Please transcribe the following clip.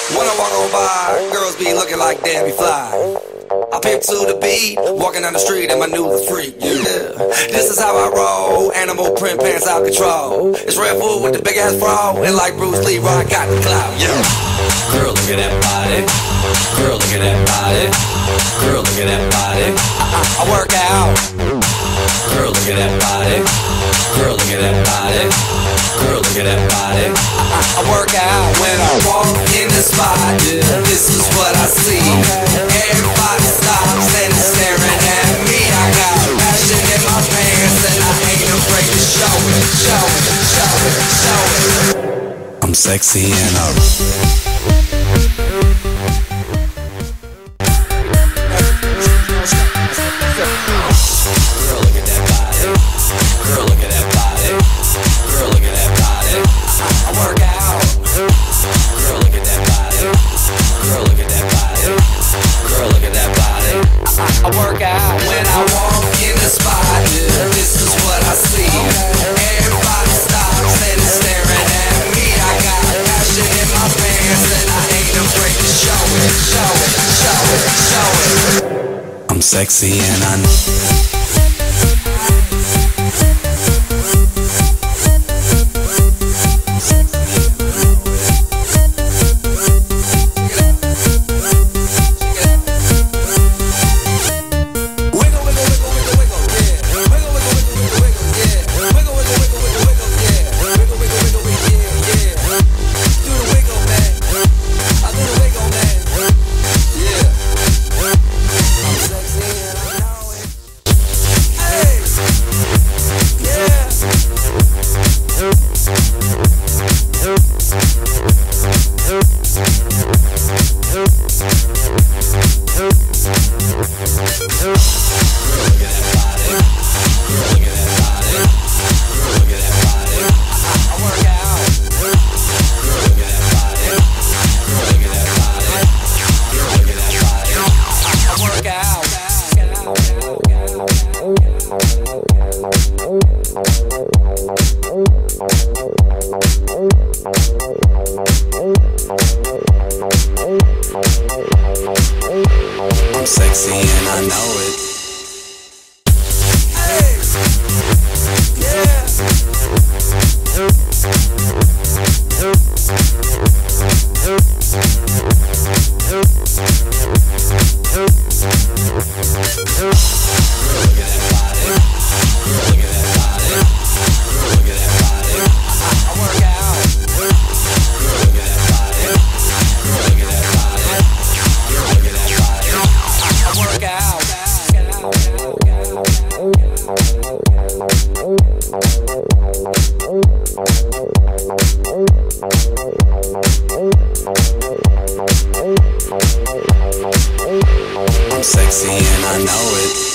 When I walk on by, girls be looking like Debbie Fly. I pimp to the beat, walking down the street and my new freak, yeah. This is how I roll, animal print pants out control. It's Red Food with the big ass bra, and like Bruce Lee, I got the clout, yeah. Girl, look at that body. Girl, look at that body. Girl, look at that body. I work out. Girl, look at that body. Girl, look at that body. Girl, look at that body. I work out when I walk in the spot. Yeah, this is what I see. Everybody stops and is staring at me. I got passion in my pants and I ain't afraid to show it, show it, show it, show it. I'm sexy and Girl, look at that body. Girl, look at that body. Girl, look at that body. I work out. Girl, look at that body. Girl, look at that body. Girl, look at that body. I work out when I walk in the spot. Yeah, this is what I see. Everybody stops and is staring at me. I got passion in my pants and I ain't afraid to show it, show it, show it, show it. I'm sexy and I know. I'm sexy and I know it. Hey, yeah. I'm sexy and I know it.